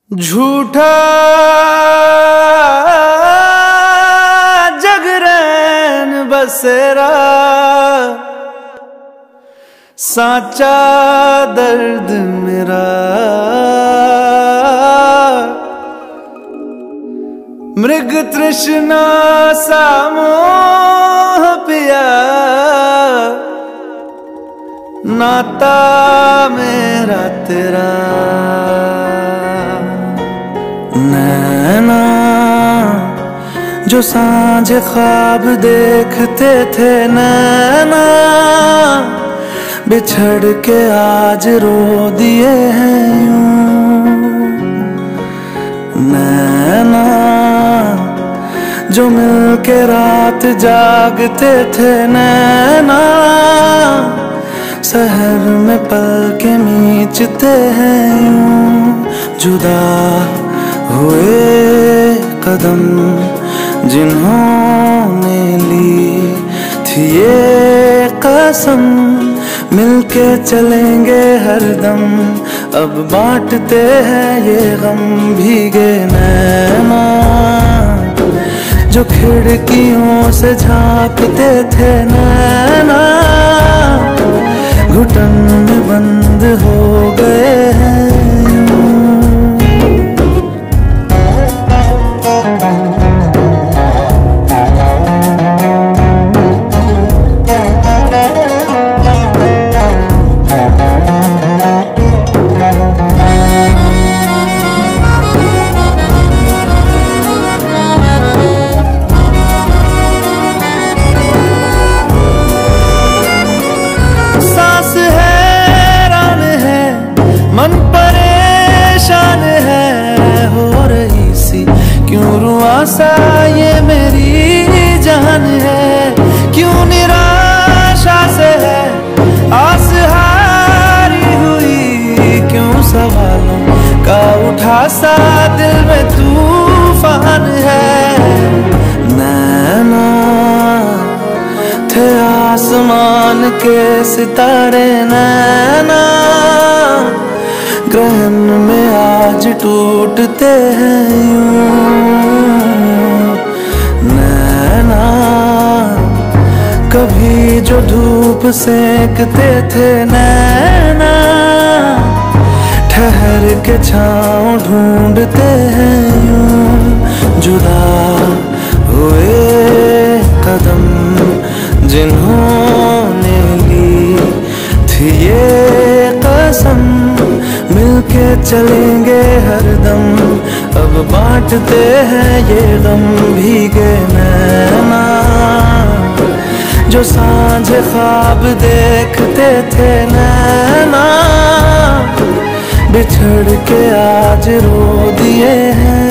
झूठा जगरैन बसेरा, साचा दर्द मेरा। मृग तृष्णा सा मोह पिया, नाता मेरा तेरा। नैना जो सांझ ख्वाब देखते थे, नैना बिछड़ के आज रो दिए हैं यूं। नैना जो मिल के रात जागते थे, नैना शहर में पल के मीचते हैं यूं। जुदा हुए कदम जिन्होंने ली थी ये कसम, मिलके चलेंगे हरदम। अब बांटते हैं ये गम। भीगे नैना जो खिड़कियों से झांकते थे, नैना घुटन में बंद हो गए हैं। मन परेशान है हो रही सी, क्यों रुआसा ये मेरी जान है। क्यों निराशा से है आस हारी हुई, क्यों सवालों का उठा सा दिल में तूफान है। नैना थे आसमान के सितारे, नैना ग्रहण में आज टूटते हैं यूं। नैना कभी जो धूप सेकते थे, नैना ठहर के छाँव ढूंढते हैं यूं। जुदा हुए कदम जिन्होंने ली थी ये कसम, मिलके चलेंगे हरदम। अब बांटते हैं ये गम। भीगे नैना जो सांझ ख्वाब देखते थे, नैना बिछड़ के आज रो दिए हैं।